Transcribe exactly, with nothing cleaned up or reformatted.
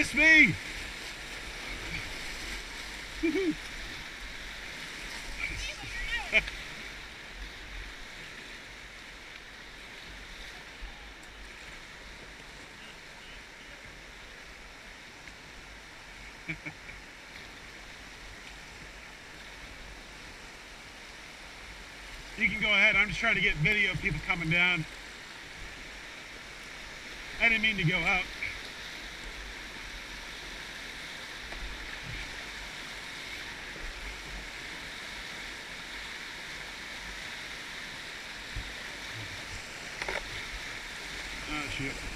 Miss me! You can go ahead. I'm just trying to get video of people coming down. I didn't mean to go out. Oh, shoot.